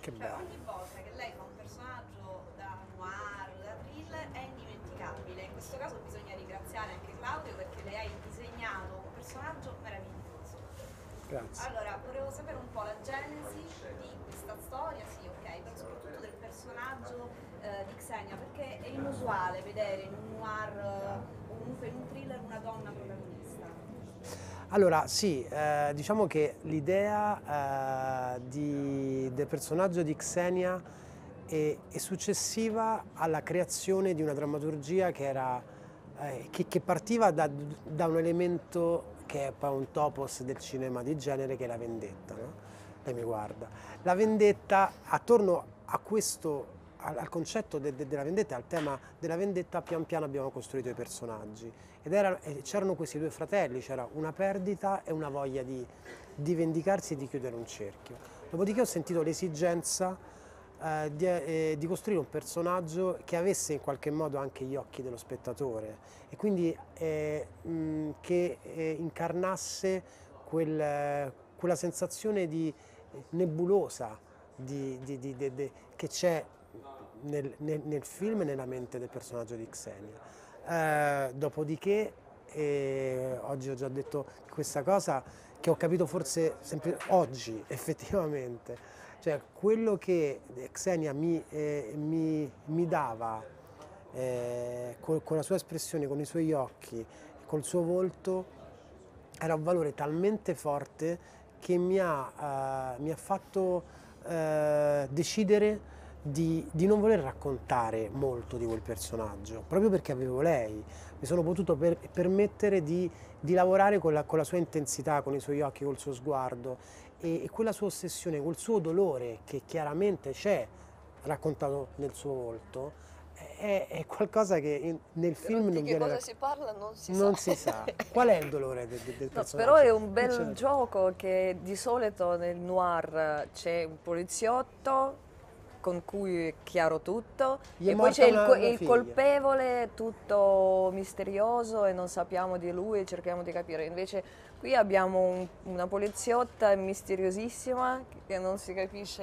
Che Cioè bello. ogni volta che lei fa un personaggio da noir, da thriller, è indimenticabile. In questo caso bisogna ringraziare anche Claudio perché le hai disegnato un personaggio meraviglioso. Grazie. Allora, volevo sapere un po' la genesi di questa storia, sì, ok, però soprattutto del personaggio di Xenia, perché è inusuale vedere in un noir o comunque in un thriller una donna protagonista. Allora, sì, diciamo che l'idea del personaggio di Xenia è successiva alla creazione di una drammaturgia che partiva da un elemento che è poi un topos del cinema di genere, che è la vendetta, no? Lei mi guarda. La vendetta, attorno a questo, al concetto della vendetta, al tema della vendetta, pian piano abbiamo costruito i personaggi. E c'erano questi due fratelli, c'era una perdita e una voglia di vendicarsi e di chiudere un cerchio. Dopodiché ho sentito l'esigenza di costruire un personaggio che avesse in qualche modo anche gli occhi dello spettatore e quindi che incarnasse quella sensazione di nebulosa che c'è nel film e nella mente del personaggio di Xenia. Dopodiché, oggi ho già detto questa cosa che ho capito forse sempre oggi, effettivamente, cioè quello che Xenia mi dava con la sua espressione, con i suoi occhi, col suo volto, era un valore talmente forte che mi ha fatto decidere di non voler raccontare molto di quel personaggio, proprio perché avevo lei. Mi sono potuto permettere di lavorare con la sua intensità, con i suoi occhi, col suo sguardo e quella sua ossessione, quel suo dolore che chiaramente c'è raccontato nel suo volto, è qualcosa che nel Però film di non che viene cosa raccontato. si parla non si sa. Non si sa. Qual è il dolore del No, però è personaggio? un bel gioco che di solito nel noir c'è un poliziotto con cui è chiaro tutto Gli è e poi c'è morta una il figlia. colpevole tutto misterioso e non sappiamo di lui e cerchiamo di capire. Invece qui abbiamo una poliziotta misteriosissima che non si capisce,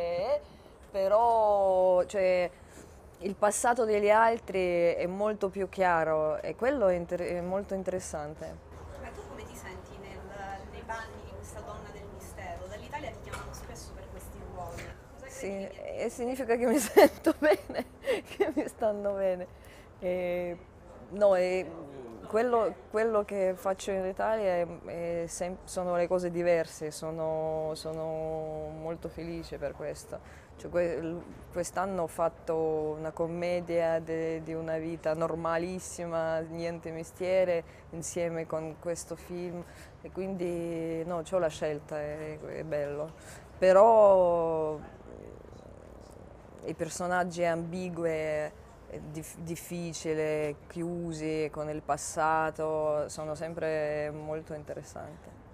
però cioè, il passato degli altri è molto più chiaro e quello è molto interessante. Ma tu come ti senti nei panni di questa donna del mistero? Dall'Italia ti chiamano spesso per questi ruoli. Cosa Sì, credi che ti e significa che mi sento bene, che mi stanno bene. E, no, quello che faccio in Italia sono le cose diverse, sono molto felice per questo. Cioè, quest'anno ho fatto una commedia di una vita normalissima, niente mestiere, insieme con questo film e quindi no, c'ho la scelta, è bello. Però i personaggi ambigui, difficili, chiusi con il passato, sono sempre molto interessanti.